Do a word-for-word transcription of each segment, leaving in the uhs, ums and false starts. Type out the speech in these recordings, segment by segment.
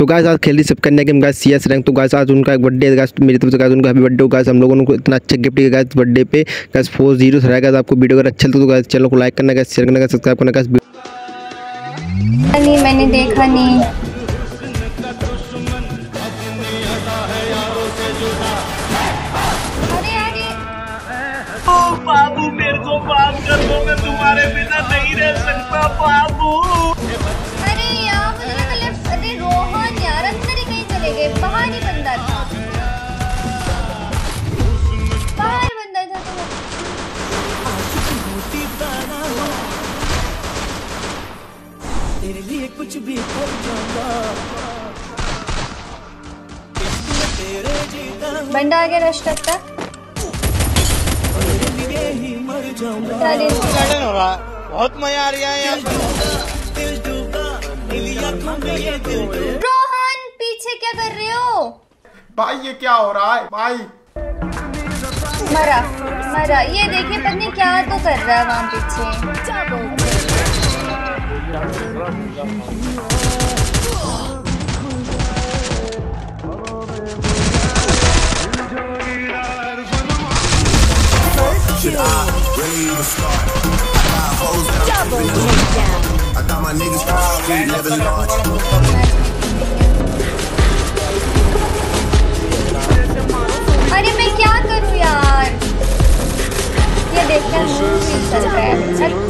तो गाइस आज खेल रही सब करने के गाइस सीएस रैंक। तो गाइस आज उनका एक बर्थडे है गाइस, मेरी तरफ से गाइस उनका हैप्पी बर्थडे हो गाइस। हम लोगों को इतना अच्छा गिफ्ट दिया गाइस बर्थडे पे गाइस। फोर जीरो रहेगा गाइस। आपको वीडियो अगर अच्छा लगता तो गाइस चैनल को लाइक करना गाइस, शेयर करना गाइस, सब्सक्राइब करना गाइस। नहीं मैंने देखा नहीं। अरे अरे ओ बाबू मेरे को माफ कर दो, मैं तुम्हारे बिना नहीं रह सकता बाबू। अरे यार मुझे लगा लेफ्ट। अरे रोहन यार अंदर ही कहीं चले गए, बाहर ही बंदा था, बाहर बंदा था। तेरे लिए कुछ भी कर जाऊंगा, बंदा आगे रश करता। बहुत मजा आ रहा है। रोहन पीछे क्या कर रहे हो भाई? ये क्या हो रहा है भाई? मरा मरा, ये देखिए पत्नी क्या तो कर रहा है वहाँ पीछे। अरे मैं क्या करूँ यार, ये देखकर मुंह भी चल रहा है।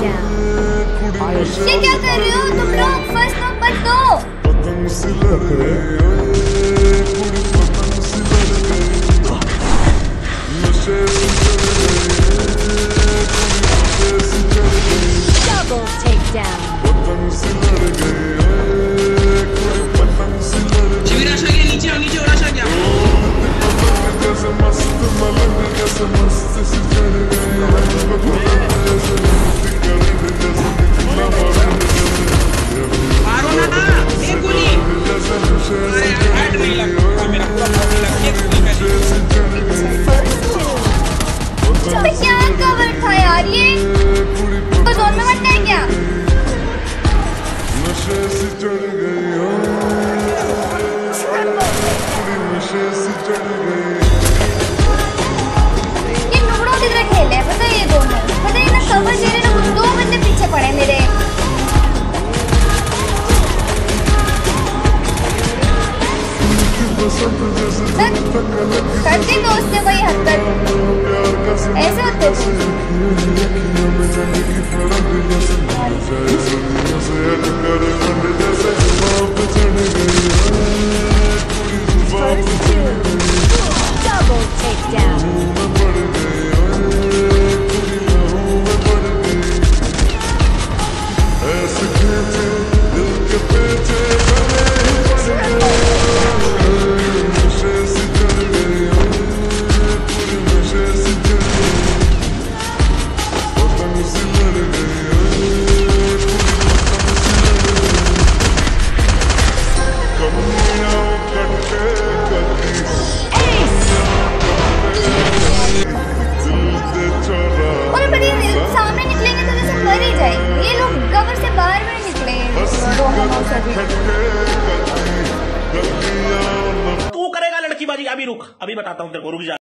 ये क्या कर रहे हो तुम लोग? फर्स्ट नंबर दो। Double takedown. नीचे आओ, नीचे और आशा क्या? मारो ना, एक गोली। अरे हेड नहीं लगता, मेरा पूरा बॉडी लग गया गोली का। अबे क्या कवर था यार, ये तो जोन में मरना है क्या? ये नुकड़ों की तरह खेल है, पता है ये दोनों, पता है ना कवर दे रहे ना, कुछ दो बंदे पीछे पड़े मेरे। करती दोस्त है भाई हरकत, ऐसे होते Double takedown. और बड़ी सामने निकलेंगे तो जैसे मर ही जाएंगे। ये लोग कवर से बाहर में निकले। तू करेगा लड़की बाजी? अभी रुक, अभी बताता हूँ तेरे को, रुक जा।